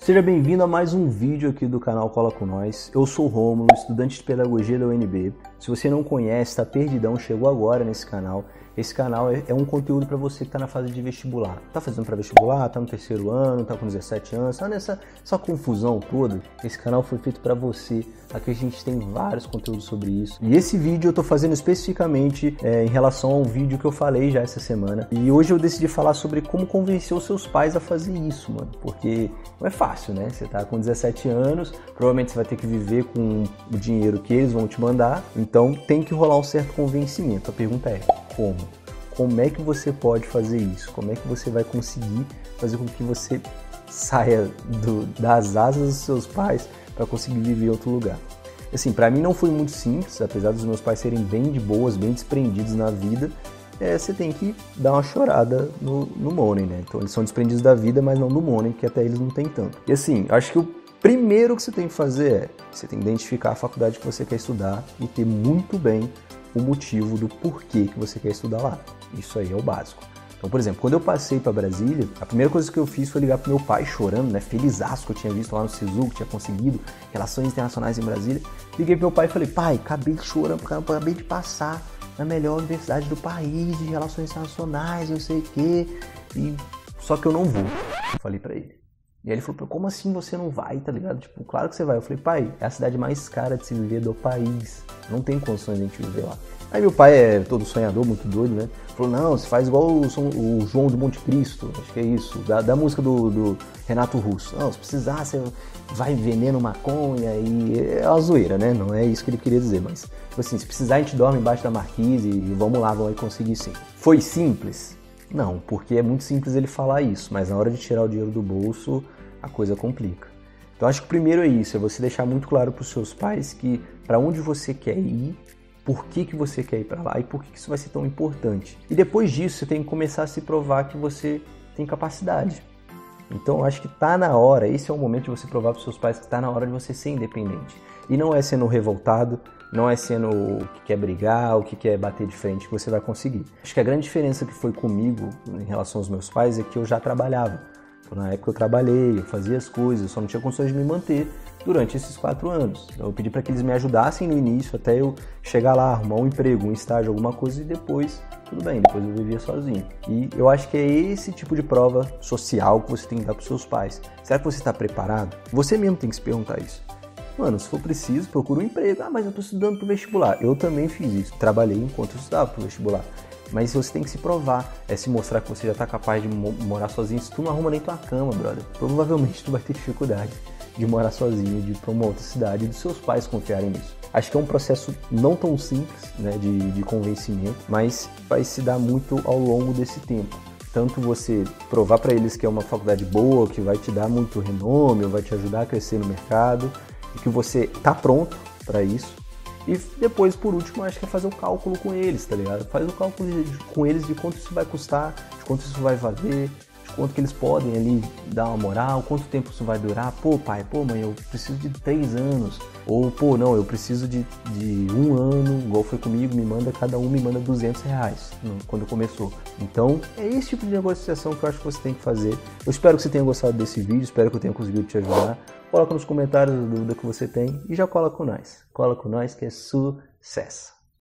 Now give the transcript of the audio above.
Seja bem-vindo a mais um vídeo aqui do canal Cola Com Nós. Eu sou o Rômulo, estudante de Pedagogia da UNB. Se você não conhece, está perdidão, chegou agora nesse canal. Esse canal é um conteúdo para você que está na fase de vestibular. Está fazendo para vestibular, está no terceiro ano, está com 17 anos, está nessa confusão toda. Esse canal foi feito para você. Aqui a gente tem vários conteúdos sobre isso. E esse vídeo eu estou fazendo especificamente em relação a um vídeo que eu falei já essa semana. E hoje eu decidi falar sobre como convencer os seus pais a fazer isso, mano. Porque não é fácil, né? Você tá com 17 anos, provavelmente você vai ter que viver com o dinheiro que eles vão te mandar. Então tem que rolar um certo convencimento. A pergunta é, como? Como é que você pode fazer isso? Como é que você vai conseguir fazer com que você saia das asas dos seus pais para conseguir viver em outro lugar? Assim, para mim não foi muito simples, apesar dos meus pais serem bem de boas, bem desprendidos na vida. Você tem que dar uma chorada no money, né? Então eles são desprendidos da vida, mas não do money, que até eles não têm tanto. E assim, acho que o primeiro que você tem que fazer você tem que identificar a faculdade que você quer estudar e ter muito bem o motivo do porquê que você quer estudar lá. Isso aí é o básico. Então, por exemplo, quando eu passei para Brasília, a primeira coisa que eu fiz foi ligar pro meu pai chorando, né? Felizaço que eu tinha visto lá no SISU, que tinha conseguido Relações Internacionais em Brasília. Liguei pro meu pai e falei, pai, acabei chorando, acabei de passar na melhor universidade do país, de Relações Internacionais, não sei o quê. Só que eu não vou, eu falei pra ele. E aí ele falou, como assim você não vai, tá ligado? Tipo, claro que você vai. Eu falei, pai, é a cidade mais cara de se viver do país. Não tem condições de a gente viver lá. Aí meu pai é todo sonhador, muito doido, né? Falou, não, você faz igual o João do Monte Cristo, acho que é isso, da música do Renato Russo. Não, se precisar, você vai veneno maconha e é uma zoeira, né? Não é isso que ele queria dizer, mas, tipo assim, se precisar a gente dorme embaixo da marquise e vamos lá, vamos conseguir sim. Foi simples? Não, porque é muito simples ele falar isso, mas na hora de tirar o dinheiro do bolso, a coisa complica. Então acho que o primeiro é isso, é você deixar muito claro para os seus pais que para onde você quer ir, por que você quer ir para lá e por que isso vai ser tão importante. E depois disso você tem que começar a se provar que você tem capacidade. Então acho que tá na hora, esse é o momento de você provar para os seus pais que tá na hora de você ser independente. E não é sendo revoltado, não é sendo o que quer brigar, o que quer bater de frente que você vai conseguir. Acho que a grande diferença que foi comigo em relação aos meus pais é que eu já trabalhava. Na época eu trabalhei, eu fazia as coisas, eu só não tinha condições de me manter durante esses 4 anos. Eu pedi para que eles me ajudassem no início até eu chegar lá, arrumar um emprego, um estágio, alguma coisa e depois, tudo bem, depois eu vivia sozinho. E eu acho que é esse tipo de prova social que você tem que dar para os seus pais. Será que você está preparado? Você mesmo tem que se perguntar isso. Mano, se for preciso, procura um emprego. Ah, mas eu estou estudando para o vestibular. Eu também fiz isso, trabalhei enquanto eu estudava para o vestibular. Mas você tem que se provar, se mostrar que você já está capaz de morar sozinho. Se tu não arruma nem tua cama, brother, provavelmente tu vai ter dificuldade de morar sozinho, de ir para uma outra cidade e dos seus pais confiarem nisso. Acho que é um processo não tão simples, né, de convencimento, mas vai se dar muito ao longo desse tempo. Tanto você provar para eles que é uma faculdade boa, que vai te dar muito renome, vai te ajudar a crescer no mercado, e que você está pronto para isso. E depois, por último, acho que é fazer o cálculo com eles, tá ligado? Faz o cálculo com eles de quanto isso vai custar, de quanto isso vai valer, de quanto que eles podem ali dar uma moral, quanto tempo isso vai durar. Pô, pai, pô, mãe, eu preciso de 3 anos. Ou, pô, não, eu preciso de 1 ano, igual foi comigo, cada um me manda R$200 quando começou. Então, é esse tipo de negociação que eu acho que você tem que fazer. Eu espero que você tenha gostado desse vídeo, espero que eu tenha conseguido te ajudar. Coloca nos comentários a dúvida que você tem e já cola com nós. Cola com nós que é sucesso!